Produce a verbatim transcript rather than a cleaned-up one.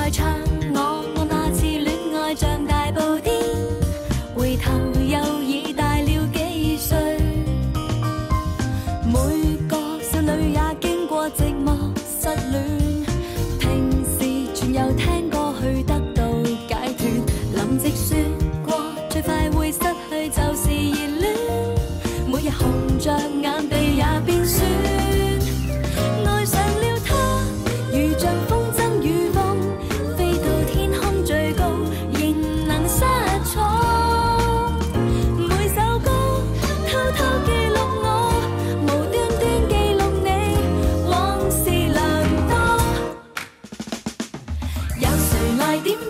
再唱我我那次戀愛像大步顛，回頭又已大了幾歲。每個少女也經過寂寞失戀，平時全由聽歌去得到解脫。林夕說過最快會失去就是熱戀，每日紅着眼鼻也變酸。愛上了他，如像風箏與風，飛到天空最高，仍能失措。每首歌偷偷記錄我，無端端記錄你，往事良多。有誰來點